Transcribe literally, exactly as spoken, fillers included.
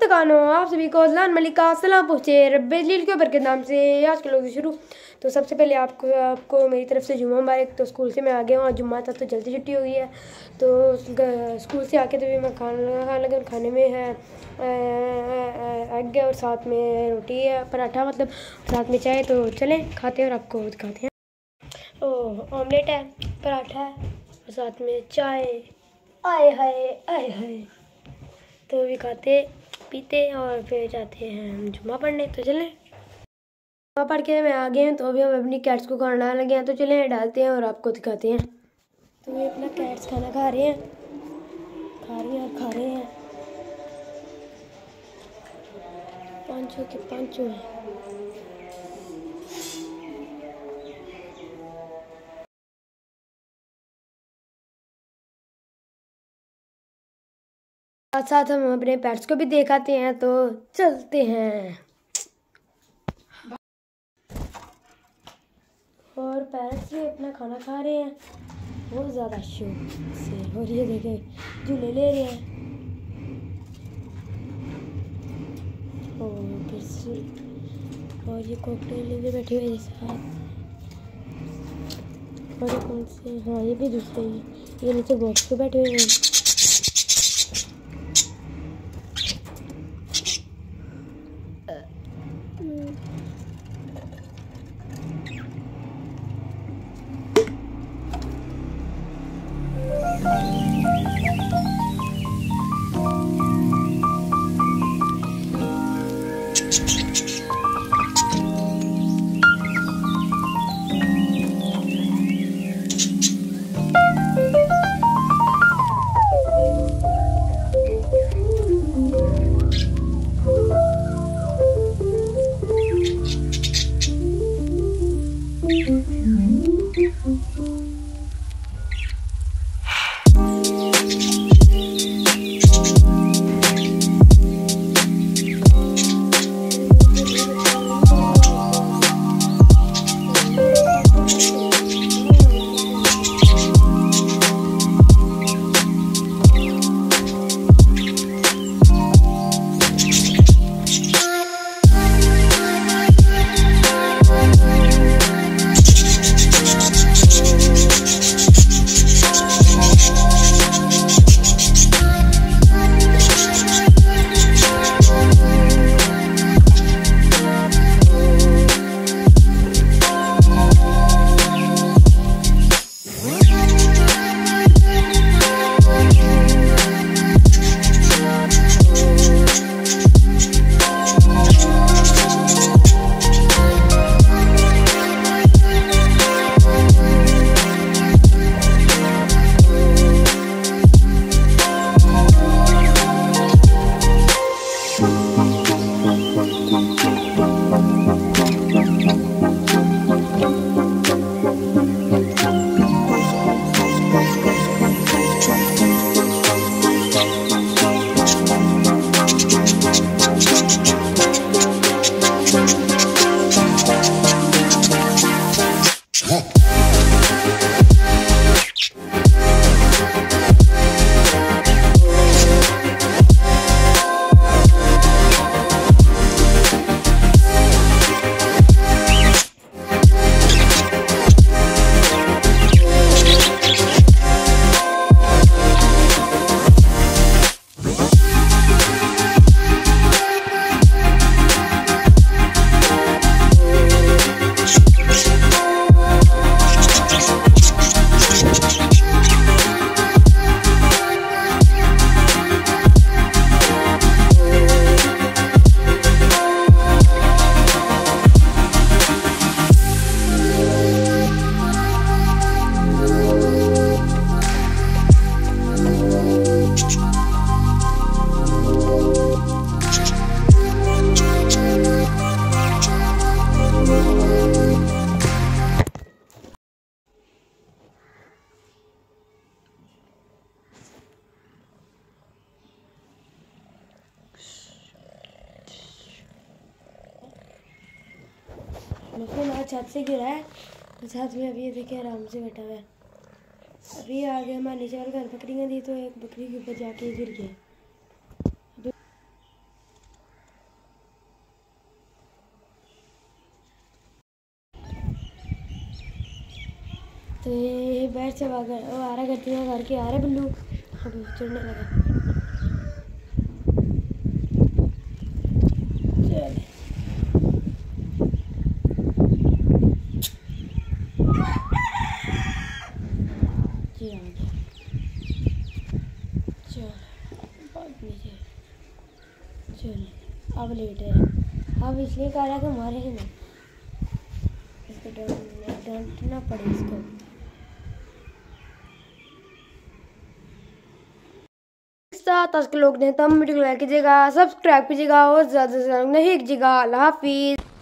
दोस्तों आप सभी को अज़लान मलिक का सलाम पहुँचे रब्बिल के ऊपर के नाम से आज के लोग शुरू। तो सबसे पहले आपको आपको मेरी तरफ से जुम्मा मुबारक। तो स्कूल से मैं आ गया हूँ, जुम्मा था तो जल्दी छुट्टी हो गई है। तो स्कूल से आके तो भी मैं खाना खाने लगा। खाने में है एग है और साथ में रोटी है, पराठा मतलब, साथ में चाय। तो चलें खाते हैं और आपको दिखाते हैं। ओह ऑमलेट है, पराठा है और साथ में चाय। आए हाय आए हाय। तो भी खाते पीते और फिर जाते हैं हम जुम्मा पढ़ने। तो चलें, जुम्मा पढ़ के मैं आ गए हैं। तो अभी हम अपनी कैट्स को खाना लगे हैं। तो चलें डालते हैं और आपको दिखाते हैं। तो ये अपना कैट्स खाना खा रहे हैं, खा रही हैं खा रहे हैं पाँचों के पाँचों हैं। साथ साथ हम अपने पेट्स को भी दिखाते हैं। तो चलते हैं। और पैरट्स भी अपना खाना खा रहे हैं बहुत ज़्यादा शौक से। और ये देखें झूले ले रहे हैं। और फिर से और ये कॉकटेल लेके बैठे हुए साथ। और ये कौन से, हाँ ये भी दूसरे ही, ये नीचे बॉक्स पे बैठे हुए हैं। लेकिन आज छत से गिरा है, छत में अभी ये देखिए आराम से बैठा हुआ है। अभी आगे हमारे नीचे वाले घर बकरियाँ दी तो एक बकरी के ऊपर जाके गिर गया। तो ये बैठ से वो आ रहा करती है घर के आ रहे बिल्लू अभी चढ़ने लगा। चल जी हाँ चल बहुत नीचे चल अब लेट है। अब इसलिए कह रहा है कि मारे ही नहीं, इसको डांटना पड़े इसको। साथ आज के लोग ने तो वीडियो को लाइक कीजिएगा, सब्सक्राइब कीजिएगा और ज़्यादा से ज़्यादा नहीं कीजिएगा। अल्लाह हाफिज़।